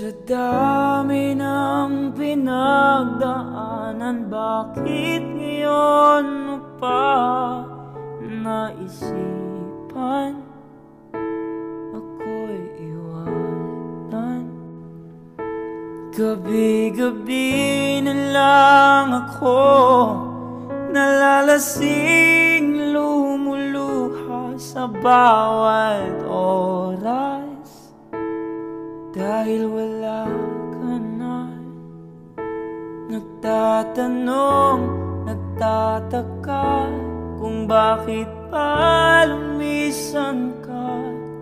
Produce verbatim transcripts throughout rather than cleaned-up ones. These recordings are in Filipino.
Sa dami ng pinagdaanan, bakit ngayon mo pa naisipan ako'y iwanan? Gabi-gabi na lang ako nalalasing, lumuluha sa bawat oras dahil wala ka na. Nagtatanong, nagtataka kung bakit pa lumisan ka.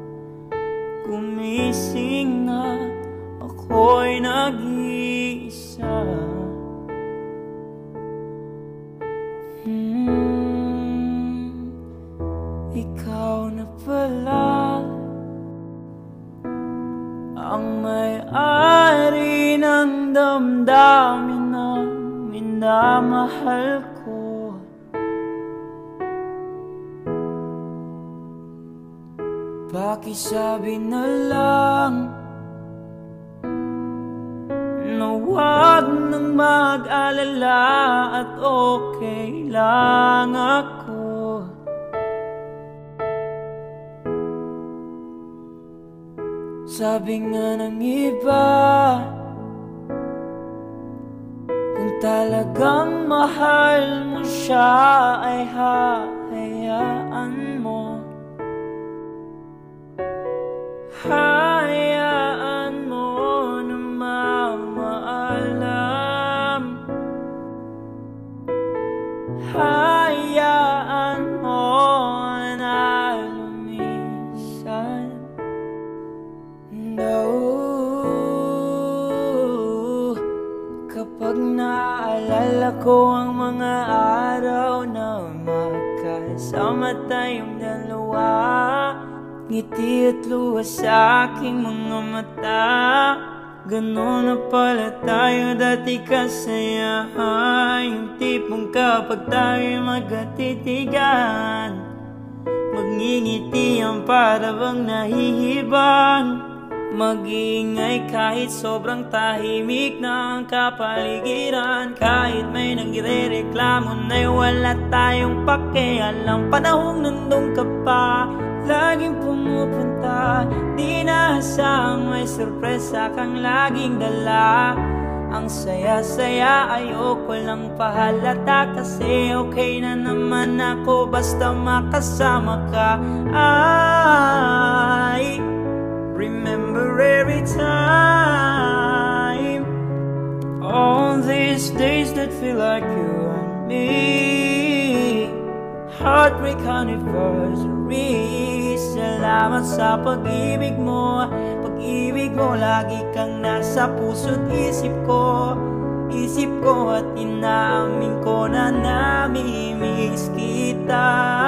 Gumising na ako'y nag-iisa. Hmm, ikaw na pala ang may-ari ng damdamin na minamahal ko. Pakisabi na lang na huwag nang mag-alala at okay lang ako. Sabi nga ng iba, kung talagang mahal mo siya ay hahayaan mo. Hayaan mo na mamaalam. Hayaan mo na lumisan. No, kapag naalala ko ang mga araw na magkasama tayong dalawa, ngiti at luha sa aking mga mata. Ganon na pala tayo dati kasaya, yung tipong kapag tayo magkatitigan, magngingitian para bang nahihibang. Mag-iingay kahit sobrang tahimik na ang kapaligiran, kahit may nagre-reklamo na'y wala tayong pakialam. Panahong nandun ka pa, laging pumupunta, di naasahang may sorpresa kang laging dala. Ang saya-saya, ayoko lang pahalata, kasi okay na naman ako basta makasama ka. I remember every time, all these days that feel like you and me. Heartbreak anniversary. Salamat sa pag-ibig mo, pag-ibig mo. Lagi kang nasa puso't isip ko, isip ko. At inaamin ko na namimiss kita,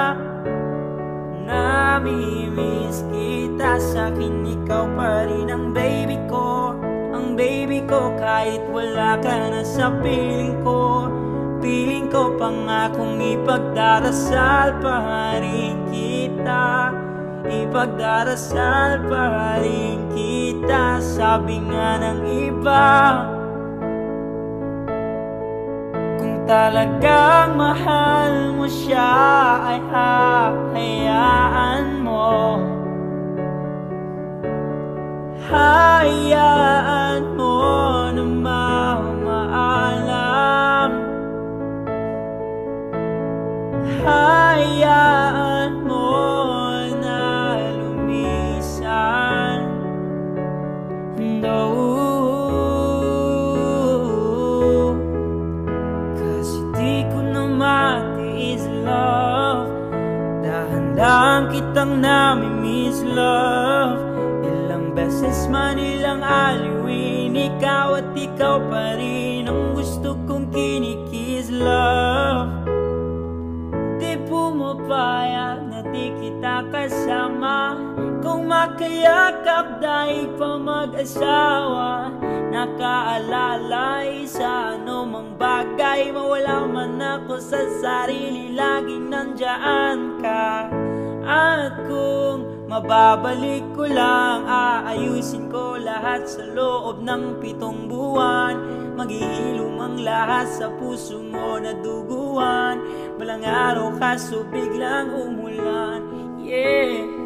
namimiss kita. Sa'kin ikaw pa rin ang baby ko, ang baby ko. Kahit wala ka na sa piling ko, piling ko pangakong ipagdarasal pa rin kita, ipagdarasal pa rin kita. Sabi nga ng iba, kung talagang mahal mo siya ay hahayaan mo. Hayaan mo na mamaalam. Hayaan mo na lumisan. No, kasi di ko na matiis love, dahan-dahan kitang namimiss love. Ilang beses man, ilang aliwin, ikaw at ikaw pa rin ang gusto kong kinikiss love. Di pumapayag na di kita kasama, kung makayakap dahil pa mag-asawa. Nakaalalay sa anumang bagay, mawala man ako sa sarili, laging nandyan ka. At kung Mababalik ko lang, aayusin ko lahat sa loob ng pitong buwan. Maghihilom ang lahat sa puso mo na duguan. Walang araw kaso biglang umulan. Yeah.